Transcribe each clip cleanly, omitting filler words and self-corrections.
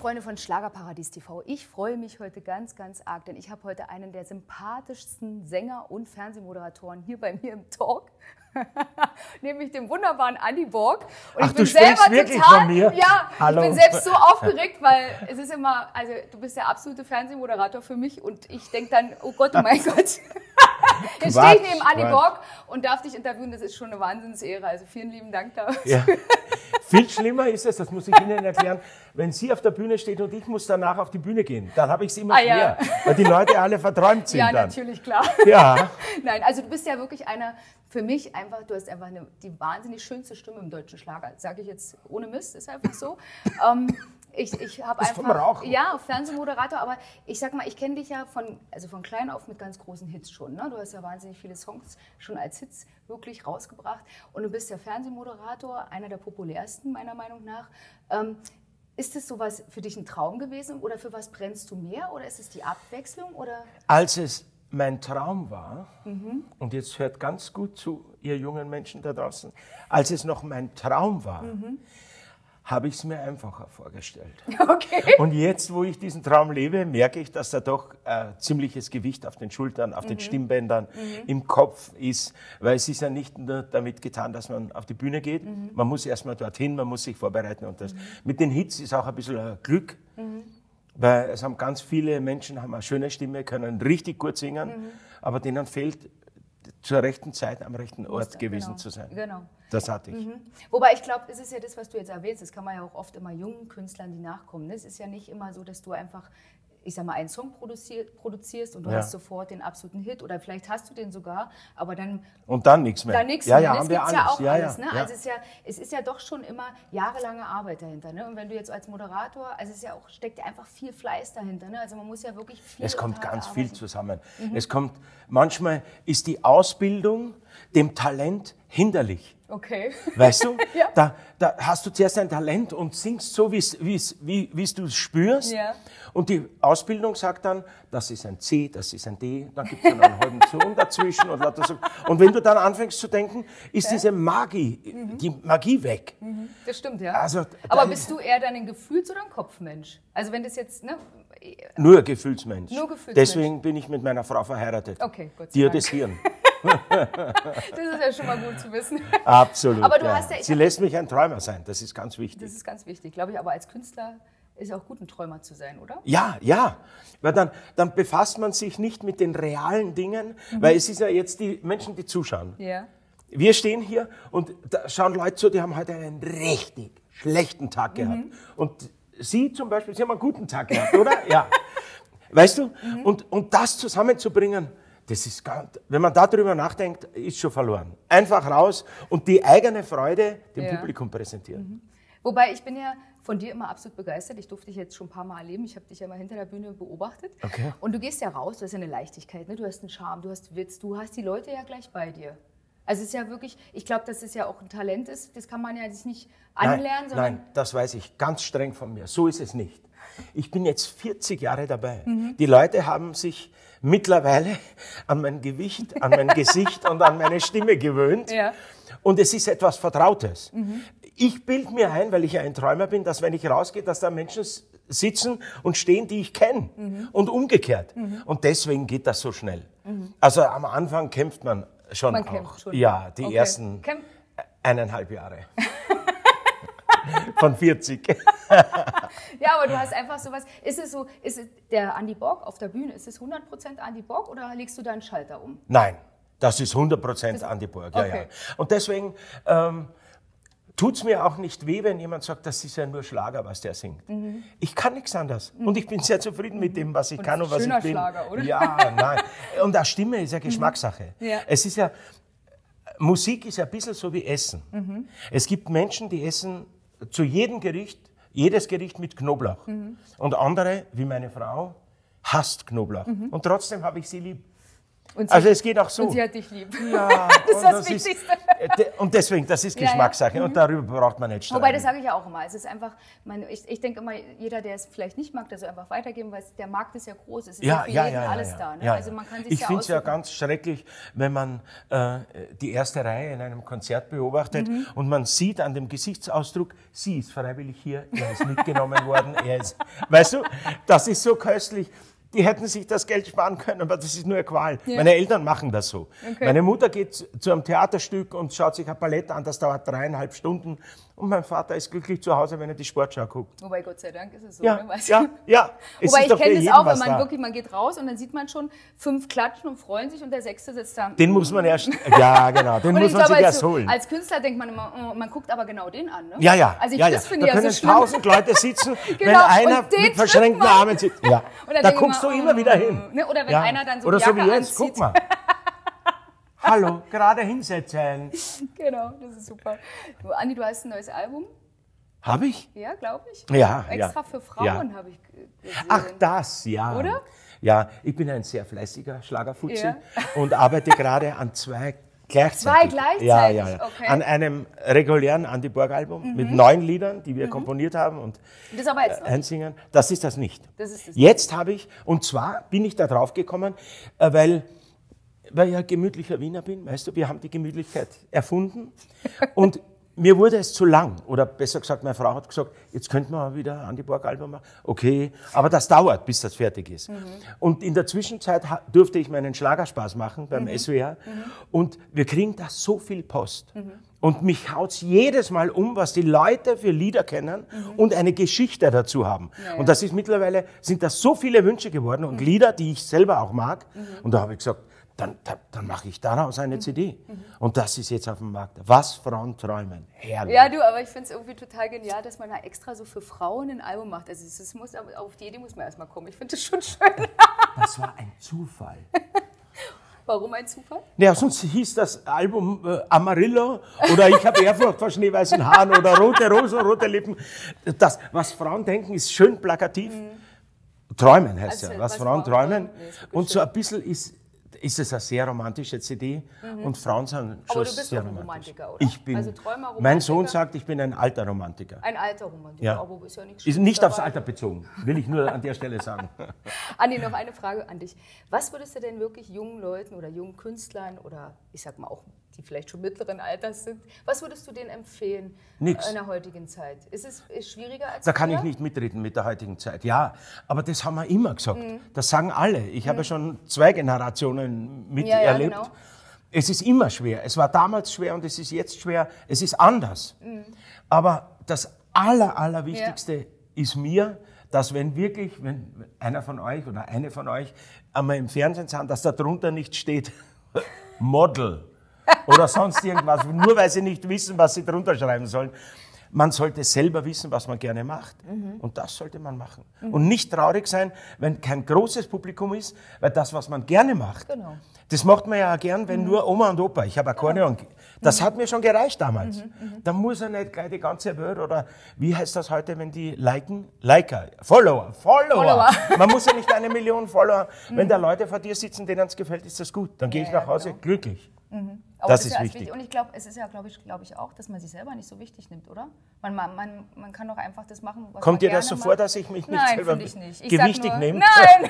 Freunde von Schlagerparadies TV, ich freue mich heute ganz, ganz arg, denn ich habe heute einen der sympathischsten Sänger und Fernsehmoderatoren hier bei mir im Talk, nämlich den wunderbaren Andi Borg. Und ach, ich bin du sprichst wirklich von mir? Ja, Hallo. Ich bin selbst so aufgeregt, weil es ist immer, also du bist der absolute Fernsehmoderator für mich und ich denke dann, oh Gott, oh mein Gott. Jetzt stehe ich neben Andi Borg und darf dich interviewen, das ist schon eine Wahnsinnsehre, also vielen lieben Dank dafür. Ja. Viel schlimmer ist es, das muss ich Ihnen erklären, wenn sie auf der Bühne steht und ich muss danach auf die Bühne gehen, dann habe ich es immer schwer, weil die Leute alle verträumt sind. Ja, dann. Natürlich, klar. Ja. Nein, also du bist ja wirklich einer, für mich einfach, du hast einfach die wahnsinnig schönste Stimme im deutschen Schlager. Sage ich jetzt ohne Mist, ist einfach so. Ich habe einfach, vom Rauchen. ja, Fernsehmoderator, aber ich sag mal, ich kenne dich ja von klein auf mit ganz großen Hits schon. Ne? Du hast ja wahnsinnig viele Songs schon als Hits wirklich rausgebracht und du bist ja Fernsehmoderator, einer der populärsten meiner Meinung nach. Ist das sowas für dich ein Traum gewesen oder für was brennst du mehr oder ist es die Abwechslung? Oder? Als es mein Traum war, und jetzt hört ganz gut zu, ihr jungen Menschen da draußen, als es noch mein Traum war, habe ich es mir einfacher vorgestellt. Okay. Und jetzt, wo ich diesen Traum lebe, merke ich, dass da doch ziemliches Gewicht auf den Schultern, auf den Stimmbändern, im Kopf ist. Weil es ist ja nicht nur damit getan, dass man auf die Bühne geht. Man muss erstmal dorthin, man muss sich vorbereiten. Und das. Mit den Hits ist auch ein bisschen Glück. Weil es haben ganz viele Menschen haben eine schöne Stimme, können richtig gut singen, aber denen fehlt zur rechten Zeit am rechten Ort gewesen zu sein. Genau. Das hatte ich. Wobei ich glaube, das ist ja das, was du jetzt erwähnst, das kann man ja auch oft immer jungen Künstlern, die nachkommen. Es ist ja nicht immer so, dass du einfach, ich sag mal, einen Song produzierst und du hast sofort den absoluten Hit oder vielleicht hast du den sogar, aber dann... Und dann nichts mehr. Dann nichts mehr. Ja, Das haben wir gibt's alles. ja auch alles. Ne? Ja. Also es ist ja doch schon immer jahrelange Arbeit dahinter. Ne? Und wenn du jetzt als Moderator, also es ist ja auch, steckt ja einfach viel Fleiß dahinter. Ne? Also man muss ja wirklich viel... Es kommt ganz viel zusammen. Es kommt, manchmal ist die Ausbildung dem Talent hinderlich. Okay. Weißt du? Ja. Da hast du zuerst ein Talent und singst so, wie du es spürst. Ja. Und die Ausbildung sagt dann, das ist ein C, das ist ein D, dann gibt es dann einen halben Ton dazwischen. Und wenn du dann anfängst zu denken, ist diese Magie, die Magie weg. Das stimmt, ja. Also, aber bist du eher dann ein Gefühls- oder ein Kopfmensch? Also wenn das jetzt... Ne, nur Gefühlsmensch. Nur Gefühlsmensch. Deswegen bin ich mit meiner Frau verheiratet. Okay, Gott sei Die hat Dank. das Hirn. Das ist ja schon mal gut zu wissen. Absolut. Aber du ja. hast ja... Sie lässt mich ein Träumer sein, das ist ganz wichtig. Das ist ganz wichtig, glaube ich. Aber als Künstler ist auch gut, ein Träumer zu sein, oder? Ja, ja. Weil dann befasst man sich nicht mit den realen Dingen, weil es ist ja jetzt die Menschen, die zuschauen. Ja. Wir stehen hier und da schauen Leute zu, die haben heute einen richtig schlechten Tag gehabt. Und Sie zum Beispiel, Sie haben einen guten Tag gehabt, oder? Ja. Weißt du? Und das zusammenzubringen, das ist ganz, wenn man darüber nachdenkt, ist schon verloren. Einfach raus und die eigene Freude dem Publikum präsentieren. Wobei, ich bin ja von dir immer absolut begeistert. Ich durfte dich jetzt schon ein paar Mal erleben. Ich habe dich ja mal hinter der Bühne beobachtet. Okay. Und du gehst ja raus, du hast ja eine Leichtigkeit, ne? Du hast einen Charme, du hast Witz, du hast die Leute ja gleich bei dir. Also es ist ja wirklich, ich glaube, dass es ja auch ein Talent ist, das kann man ja sich nicht anlernen, sondern... Nein, das weiß ich ganz streng von mir. So ist es nicht. Ich bin jetzt 40 Jahre dabei. Die Leute haben sich mittlerweile an mein Gewicht, an mein Gesicht und an meine Stimme gewöhnt. Ja. Und es ist etwas Vertrautes. Ich bilde mir ein, weil ich ja ein Träumer bin, dass wenn ich rausgehe, dass da Menschen sitzen und stehen, die ich kenne. Und umgekehrt. Und deswegen geht das so schnell. Also am Anfang kämpft man schon Man auch. kämpft schon. Ja, die ersten 1,5 Jahre. Von 40. Ja, aber du hast einfach sowas. Ist es der Andi Borg auf der Bühne, ist es 100% Andi Borg oder legst du da einen Schalter um? Nein, das ist 100% Andi Borg. Ja, Okay. ja. Und deswegen tut es mir auch nicht weh, wenn jemand sagt, das ist ja nur Schlager, was der singt. Ich kann nichts anderes. Und ich bin sehr zufrieden mit dem, was ich kann und was ich schöner bin. Schlager, oder? Ja, nein. Und auch Stimme ist ja Geschmackssache. Ja. Es ist ja, Musik ist ja ein bisschen so wie Essen. Es gibt Menschen, die essen zu jedem Gericht, jedes Gericht mit Knoblauch. Und andere, wie meine Frau, hasst Knoblauch. Und trotzdem habe ich sie lieb. Also es geht auch so. Und sie hat dich lieb. Ja, das ist das Wichtigste. Und deswegen, das ist Geschmackssache und darüber braucht man nicht streiten. Wobei, das sage ich ja auch immer. Es ist einfach, ich denke immer, jeder, der es vielleicht nicht mag, der soll einfach weitergeben, weil der Markt ist ja groß. Es ist ja für jeden alles da. Ne? Also man kann sich ich finde es ja ganz schrecklich, wenn man die erste Reihe in einem Konzert beobachtet und man sieht an dem Gesichtsausdruck, sie ist freiwillig hier, er ist mitgenommen worden, er ist... Weißt du, das ist so köstlich. Die hätten sich das Geld sparen können, aber das ist nur eine Qual. Ja. Meine Eltern machen das so. Okay. Meine Mutter geht zu einem Theaterstück und schaut sich ein Ballett an, das dauert 3,5 Stunden. Und mein Vater ist glücklich zu Hause, wenn er die Sportschau guckt. Wobei, Gott sei Dank ist es so. Ja, ne? ja. Wobei, ich kenne das auch, wenn man geht raus und dann sieht man schon 5 klatschen und freuen sich und der 6. sitzt da. Den muss man erst, ja genau, den muss man sich erst holen. Als Künstler denkt man immer, oh, man guckt aber genau den an. Ne? Ja. Also das finde ich ja so schlimm. Da können 1000 Leute sitzen, genau, wenn einer mit verschränkten Armen sitzt. Ja. Da guckst du immer wieder hin. Ne? Oder wenn einer dann so oder die Jacke so wie jetzt, anzieht. guck mal. Hallo, gerade hinsetzen. Genau, das ist super. Du, Andi, du hast ein neues Album. Habe ich? Ja, glaube ich. Ja. Extra für Frauen habe ich gesehen. Ach, das, ja. Oder? Ja, ich bin ein sehr fleißiger Schlagerfuzzi und arbeite gerade an 2 gleichzeitig. 2 gleichzeitig? Ja. Okay. An einem regulären Andi Borg-Album mit 9 Liedern, die wir komponiert haben und das aber jetzt einsingen. Das ist das nicht. Das ist das jetzt habe ich, und zwar bin ich da drauf gekommen, weil ich ja gemütlicher Wiener bin, weißt du, wir haben die Gemütlichkeit erfunden und mir wurde es zu lang, oder besser gesagt, meine Frau hat gesagt, jetzt könnten wir wieder Andi Borg-Album machen. Okay, aber das dauert, bis das fertig ist. Und in der Zwischenzeit durfte ich meinen Schlagerspaß machen beim SWR und wir kriegen da so viel Post. Und mich haut's jedes Mal um, was die Leute für Lieder kennen und eine Geschichte dazu haben. Ja. Und das ist mittlerweile, sind das so viele Wünsche geworden und Lieder, die ich selber auch mag. Und da habe ich gesagt, dann mache ich daraus eine CD. Und das ist jetzt auf dem Markt. Was Frauen träumen. Herrlich. Ja, du, aber ich finde es irgendwie total genial, dass man da extra so für Frauen ein Album macht. Also es muss, auf die Idee muss man erstmal kommen. Ich finde das schon schön. Das war ein Zufall. Warum ein Zufall? Ja, sonst hieß das Album Amarillo oder Ich habe Ehrfurcht vor schneeweißen Haaren oder Rote Rosen, rote Lippen. Das, was Frauen denken, ist schön plakativ. Träumen heißt also, ja, was Frauen träumen. Und so ein bisschen ist es eine sehr romantische CD und Frauen sind schon sehr romantisch. Aber du bist auch ein Romantiker, oder? Ich bin, also Träumer, mein Sohn sagt, ich bin ein alter Romantiker. Ein alter Romantiker, ja. Aber ist ja nichts ist nicht aufs Alter bezogen, will ich nur an der Stelle sagen. Andi, noch eine Frage an dich. Was würdest du denn wirklich jungen Leuten oder jungen Künstlern oder ich sag mal auch, die vielleicht schon mittleren Alters sind, was würdest du denen empfehlen in der heutigen Zeit? Ist es schwieriger als Da kann ich nicht mitreden mit der heutigen Zeit, ja. Aber das haben wir immer gesagt. Das sagen alle. Ich habe schon 2 Generationen miterlebt. Genau. Es ist immer schwer. Es war damals schwer und es ist jetzt schwer. Es ist anders. Aber das Allerwichtigste ist mir, dass wenn einer von euch oder eine von euch einmal im Fernsehen sind, dass da drunter nicht steht Model oder sonst irgendwas, nur weil sie nicht wissen, was sie drunter schreiben sollen. Man sollte selber wissen, was man gerne macht. Und das sollte man machen. Und nicht traurig sein, wenn kein großes Publikum ist, weil das, was man gerne macht, das macht man ja auch gern, wenn nur Oma und Opa, ich habe Akkordeon, das hat mir schon gereicht damals. Da muss er nicht gleich die ganze Welt, oder wie heißt das heute, wenn die Follower. Man muss ja nicht 1 Million Follower, wenn da Leute vor dir sitzen, denen es gefällt, ist das gut. Dann gehe ich nach Hause glücklich. Aber das ist wichtig. Und ich glaube, es ist ja, glaube ich auch, dass man sich selber nicht so wichtig nimmt, oder? Man kann doch einfach das machen, was Kommt man dir das so vor, dass ich mich nicht selber gewichtig nehme? Nein!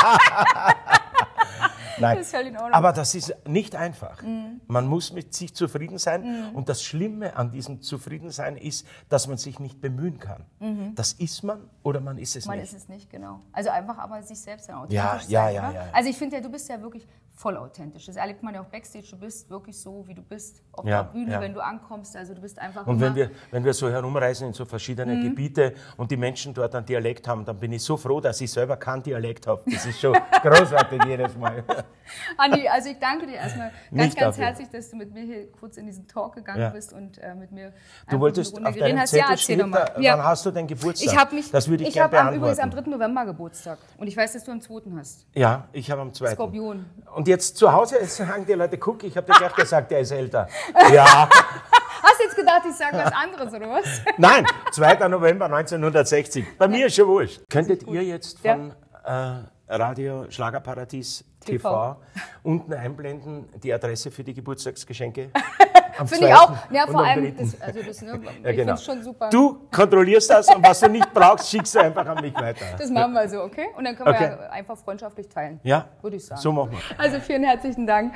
Nein, das ist halt in Ordnung. Aber das ist nicht einfach. Man muss mit sich zufrieden sein. Und das Schlimme an diesem Zufriedensein ist, dass man sich nicht bemühen kann. Das ist man oder man ist es nicht. Man ist es nicht, genau. Also einfach aber sich selbst sein, authentisch sein. Ja. Also ich finde ja, du bist ja wirklich voll authentisch. Das erlebt man ja auch Backstage. Du bist wirklich so, wie du bist auf der Bühne, wenn du ankommst. Also du bist einfach und wenn wir so herumreisen in so verschiedene Gebiete und die Menschen dort einen Dialekt haben, dann bin ich so froh, dass ich selber keinen Dialekt habe. Das ist schon großartig jedes Mal. Andi, also ich danke dir erstmal ganz herzlich, dass du mit mir hier kurz in diesen Talk gegangen bist und mit mir Du wolltest auf deinem Zettel stehen, wann hast du deinen Geburtstag? Das würde ich gerne beantworten. Ich habe übrigens am 3. November Geburtstag und ich weiß, dass du am 2. hast. Ja, ich habe am 2. Skorpion. Und jetzt zu Hause sagen die Leute, guck, ich habe dir gleich gesagt, der ist älter. Ja. Hast du jetzt gedacht, ich sage was anderes, oder was? Nein, 2. November 1960. Bei mir ist schon wurscht. Könntet ihr jetzt von Radio Schlagerparadies TV. Unten einblenden die Adresse für die Geburtstagsgeschenke. Finde ich auch. Ja, vor allem, ich finde es schon super. Du kontrollierst das und was du nicht brauchst, schickst du einfach an mich weiter. Das machen wir so, okay? Und dann können wir ja einfach freundschaftlich teilen. Ja, würde ich sagen. So machen wir. Also vielen herzlichen Dank.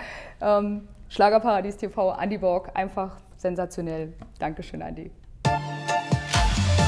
Schlagerparadies TV, Andi Borg, einfach sensationell. Dankeschön, Andi.